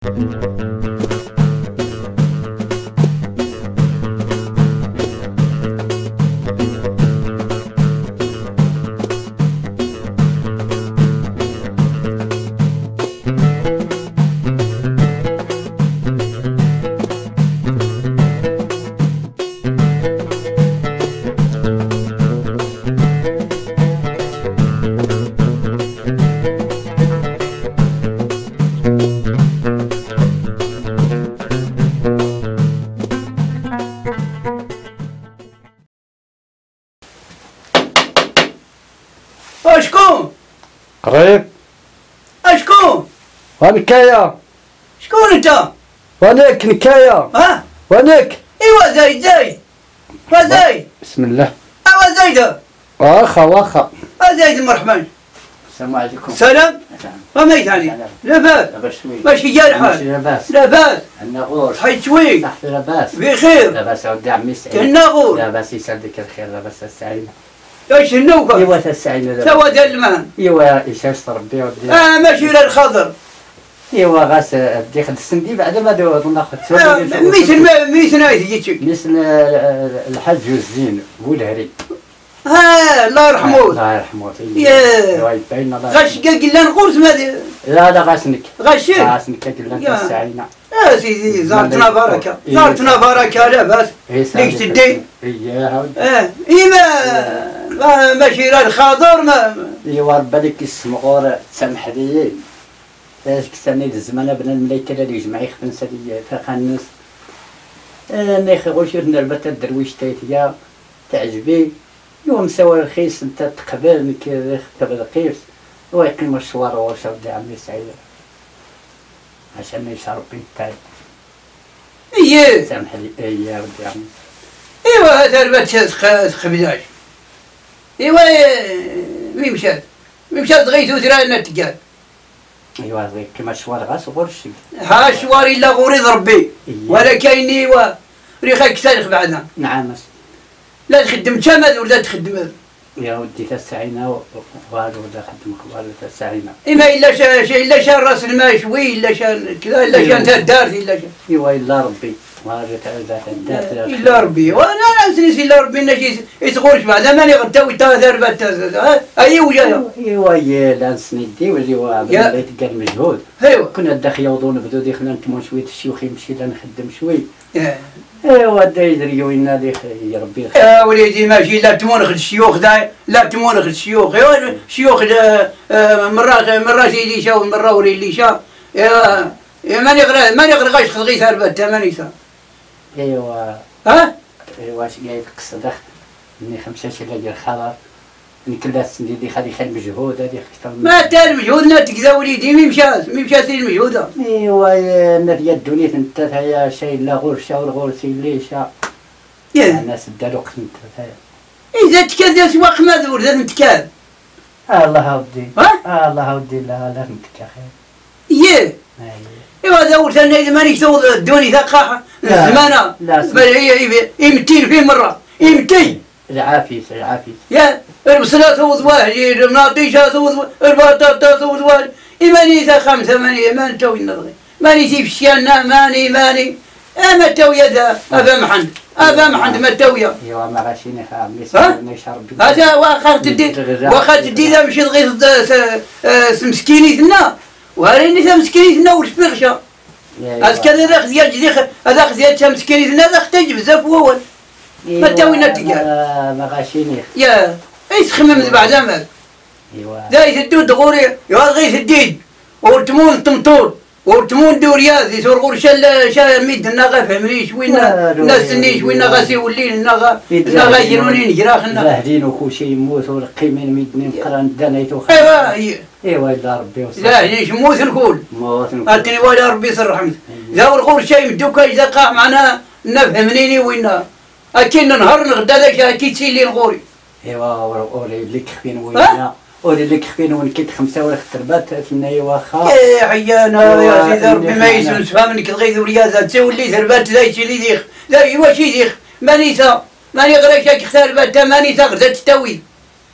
شكون؟ غريب. شكون؟ ونكايا. شكون انت؟ ونك نكايا. ها؟ ونك. ايوا زايد وزايد. بسم الله. ايوا زايد. واخا. زايد مرحبا. السلام عليكم. سلام. وما ثاني؟ لاباس. ماشي جا الحال. لاباس. الناغور. صحيت شوي. صحتي لاباس. بخير. لاباس عودي عمي سعيد. الناغور. لاباس يسعدك الخير لاباس السعيدة. ايش النوبة؟ ايوا السعيدة. سوا ديال المهن. ايوا إيشاش ربي ودي. ماشي لا الخضر. ايوا غاس بدي خد السندي بعد ما ناخذ مثل هاي مثل الحاج الزين والهري. الله يرحمه. الله يرحمه. ياه. غاش قلنا نغرس ما لا غاسنك. غاشي. غاسنك قلنا السعينة. سيدي زارتنا بركة. زارتنا بركة لاباس. ليك تدي. ما ماشي لا الخضر ما. ايوا ربي لك السمغور تسامح لي. اش كسرني الزمان بن الملائكه اللي يجمع يخدم سالي فخنس انا يا خويا شير نربت الدرويش تايتيا تعجبي يوم سوا الخيس انت تقبل كي تقبل القيس ويقيم الشوار واش ودي عمي سعيد عشان يشرب بنتاي سامح لي يا ودي عمي. ايوا دربت خبزاش. ايوا وين مشات غيثو ترانا تقال. ايوا كيما الشوار غاس غورشي ها الشوار الا غوريض ربي ولا كايني ريخك كسالخ بعدها. نعم لا تخدم تمد ولا تخدم يا ودي تسعينا والو ولا خدم والو تسعينا. اما الا شان راس الماء شوي الا شان كذا الا شان تاع دارتي الا شان. ايوا الا ربي وهذا تاع الدارت الا ربي وانا نسني الا ربي نجي يتغورش بعدا ماني غداوي تا دربات اي وجايه. ايوا لا نسندي وليوا بغيت كان مجهود. ايوا كنا داخل يوضون بدو ديخنا نتمون شويه الشيوخ يمشي نخدم شوي. ايوا دا يدريو لنا يا ربي الخير. يا وليدي ماشي لا تمونخ الشيوخ لا تمونخ الشيوخ. ايوا الشيوخ مرات يدي شا ومرة ولي شا. ماني غير خلقي ثربت ماني سا. ايوا ها؟ ايوا اش قايل قصدك اني 5 شهور الخضر اني كل السن دي خلي مجهود هذه اكثر ما تا المجهود نتكذا وليدي مي مشات المجهود. ايوا انا في الدنيا انت هيا شيء لا غرشه والغرسي ليشا. الناس داروا قسمت هيا. اذا تكاد سواق ماذور ذا نتكاد. الله ودي. الله ودي لا نتكا خير. ايوا دورت انا اذا ماني توض الدوني ثقاحه الزمانه. هي يمتين في مره يمتين. العافيس يا البصله توض واحد الناطيشه توض البطاطا توض واحد. ماني ذا 5 ماني توي نضغي ماني في الشيانه ماني ما توي ذا ابا محمد ما توي. ايوا ما غاشيني خامي نشرب هذا واخا تدي ذا مشي تغيظ مسكينيتنا وهاريني ذا مسكينيتنا والفرشه. هذا كذا ذا خزيات جديد هذا خزيات مسكينيتنا ذا اختي بزاف وول. ما توينا تقال. ما غاشيني. يا ايش تخمم بعد امل. ايوا ذا يسدود غوري يا غير سديد ورتمون طمطور ورتمون دورياز يسور غور شا ميد النغا فهمنيش وين ناس نيش وين غاسي ولين النغا يجروني نجراخنا زاهدين وكلشي يموت والقيمين ميدني قران دانيتو. ايوا الا ربي وصل. لا ليش موت الكل. قالتني ولا ربي يسر رحمته. ذا الغور شي مدوكا اذا قاع معنا نفهمنيني وين اكيد نهار نغدا ذاك اكيد سيلي نغوري. ايوا ولي لك خفين وينا ولي لك خفين ونكيت 5 ولا خطربات ثنايا واخا. يا عيانا يا سيدي ربي ما يسلمش فهمني كتغيظ ورياضه تولي ثربات ذا يشيلي ديخ ذا واش يديخ ماني غير هكاك خربات ماني غير تستوي.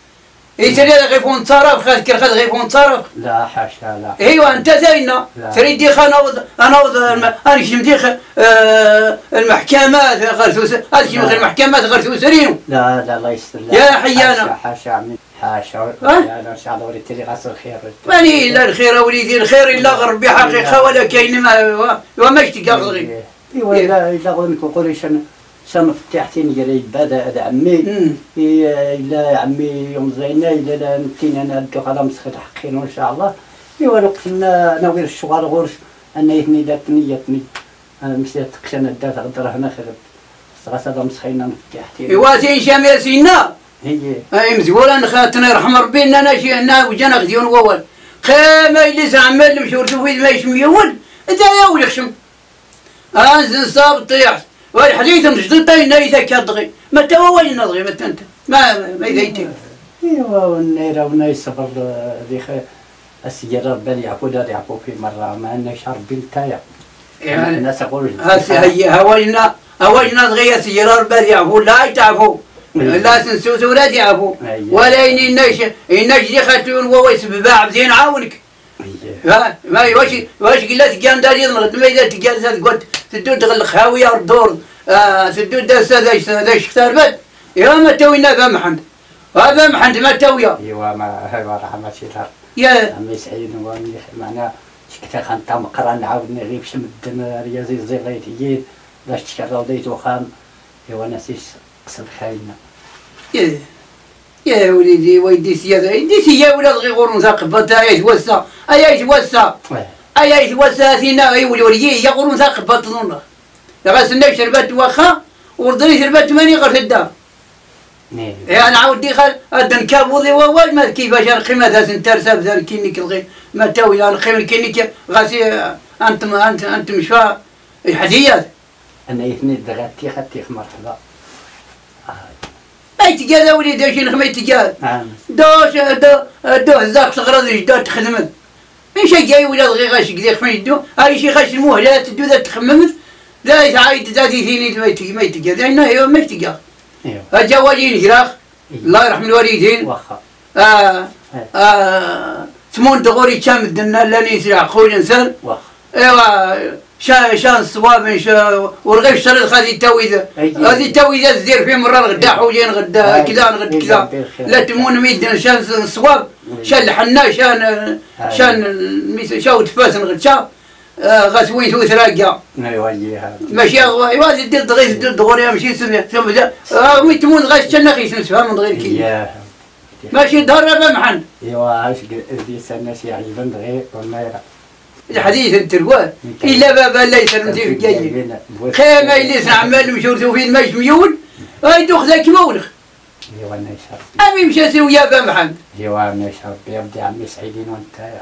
يسري هذا غيفون تصرف خاذ كر خاذ غيفون تصرف. لا حاشا لا. ايوا انت زينا تريد ديخ انا شي مديخ المحكمات غير هذا شي غير المحكمات غير توسرينو. لا لا الله يستر. يا حيانا حاشا عمي حاشا. انا ان شاء الله وليت لي غسل خير. ماني الا الخير وليدي الخير الا غربي حقيقه ولا كاين ما ماش تقاصغي. ايوا الا غنكون نقول شنو فتحتي نجري بدا عمي الا عمي يوم زينا الا نتينا انا ندو على مسخ حقين ان شاء الله. ايوا لو قلنا ناوي الشغل غورش انا يثني دات نيتني انا مشيت تقشنا دات غدر هنا خرب صغات هذا مسخينا فتحتي. ايوا زين شامل سينا هي اي مزوله نخاتنا يرحم ربي اننا شي انا وجانا غديون وول خيما اللي زعمل مشورتو في ما يشميول انت يا ولي خشم انزل صاب طيح والحديث مجدد طينا اذا كدغي ما توالي نضغي ما انت ما اذا انت. ايوا والنيره وناي صبر ذي السيارة بالي يعقودا يعقو في مرة ما أنا شرب بنتايا. يعني الناس يقولوا هي هواجنا صغير سيارة بالي يعقو لا يتعبوا لا سنسوس ولا يعبوا ولا إنش يخاتون وهو يسبب زين عاونك. ما واش قلت كان داري نغد ما إذا تجلس قلت تدود دخل خاوية الدور تدود داس هذا شختار بد يا ما توينا بمحمد هذا محمد ما تويا. ايوا ما هو رحمة الله. يا عمي سعيد واني معنا شكتا خانتا مقرا نعاود نغيب شمد رياضي زيغيتيين باش تشكر وديتو خام ايوا ناسيس قصد خاينة. يا وليدي ويدي سيادة يدي سيا ولاد غير غورون ثاقب بطا يتوسع أي يتوسع سينا أي ولي يا غورون ثاقب بطنونا لغا سنة شربات واخا ورضني شربات ماني غير في الدار. أنا عاود دخل أدن كابوضي ووال ما كيفاش القيمة ذا سنترسب ذا كينيك الغي ما تاوي القيمة كينيك غاسي أنت مش فا الحديات. أنا يثني دغاتي خطيخ مرحبا. أي تجاد وليدي شي نخمي تجاد. دو هزاك صغرى دو تخدمت. ماشي جاي ولا غير غاش كذا خمي دو هاي شي خاش المهلات دو ذا تخممت ذا يتعايد ذا ثيني ما يتجاد لأنه هي ما يتجاد. اجا والدين جراخ الله يرحم الوالدين واخا ثمون دغوري كام الدنا لاني يسرع خويا انسان واخا ايوا شان الصواب ورغيف شريط هذه التويذه هذه التويذه زير في مره غدا حوجين غدا كذا غدا كذا لا تمون ميدن شان الصواب شان الحنا شان شاو تفاسن غدا غسوين تو ثراقا. ايوا ماشي ايوا دير دغيا دير دغوريا ماشي سمي وي تمون غاش تشنا خيس فهم دغيا كي ماشي دار بمحن. ايوا عاش دي سنه شي عجبن دغيا والمايره الحديث التروال الا بابا ليس نمشي جاي خيمه اللي عمال مشورتو فين ماش ميول يدوخ ذاك مولخ. ايوا انا شرب امي مشى سويا بمحن. ايوا انا شرب يبدي عمي سعيدين وانت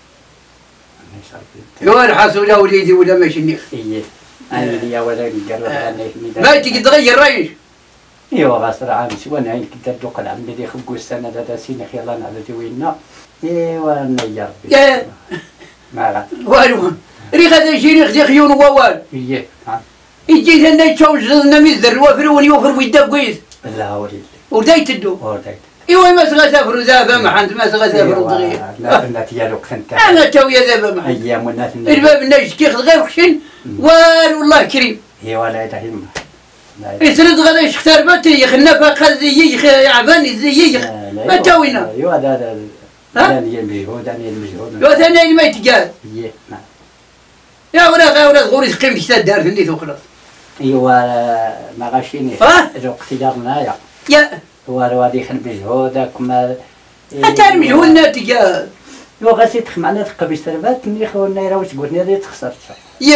ايوا الحاس ولا وليدي ولا ماشي نيخ. ايه انا يا ولدي قالوا انا ما تقدر تغير رايش. ايوا غاسر عامش وانا عين كنت دوق العمي دي خبقوا السنه هذا سيني يلا نعبدي وينا. ايوا انا يا ربي يا ما والو ريخ هذا شي ريخ خيون ووال. ايه يجي هنا تشوج نميزر وفروني وفر ويدا كويس. لا وليدي ودايت الدو. ودايت. ايوا ما سغا سافر زابا ما عند ما سغا سافر دغيا. لا النات يا لوك انت. انا تويا زابا ما. ايام الناس. الباب الناس كيخ غير خشن والله كريم. ايوا لا يتهم. يسرد غدا يختار باتي خنا باقا زي يعباني زي ما توينا. ايوا هذا داني المجهود داني المجهود. يا ثاني ما يتقال. ايه نعم. يا ولاد غوري تقيم كيسا دار فندي وخلاص. ايوا ما غاشيني. الوقت دارنا يا هو هذيك بجهودك ما انت المجهود ناتجا يو غاسي تخمعنا تقبي سربات ملي خونا يراو تقولني هذه تخسرت. يا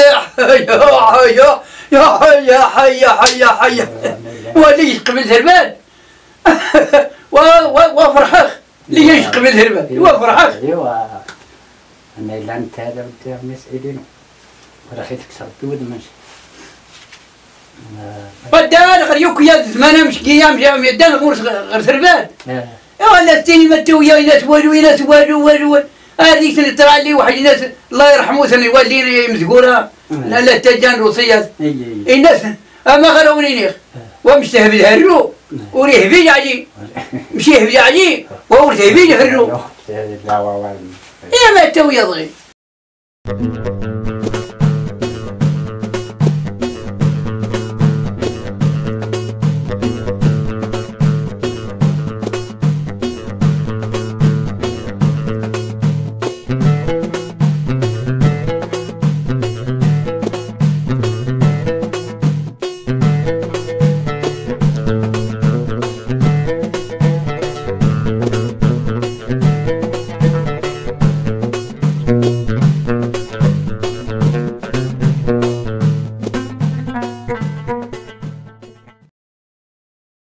حيا ولي قبل سربات وفرحخ ليش قبل سربات وفرحخ. ايوا انا الا انت هذا بدي عمي سعيدين ورخيت كسرت ود ماشي بدان غير يوكيا زمان مش قيام جام يدان غير سربات. ولا ستيني ما تويا ناس والو هذيك اللي طلع لي واحد الناس الله يرحمه سنه يولينا مزقوره لا تجان روسيات الناس اما غيروني نيخ ومشتهى بالهرو وريه هبيج علي مشي هبيج علي وورث هبيج هرو لا والله يا ما تو يضغي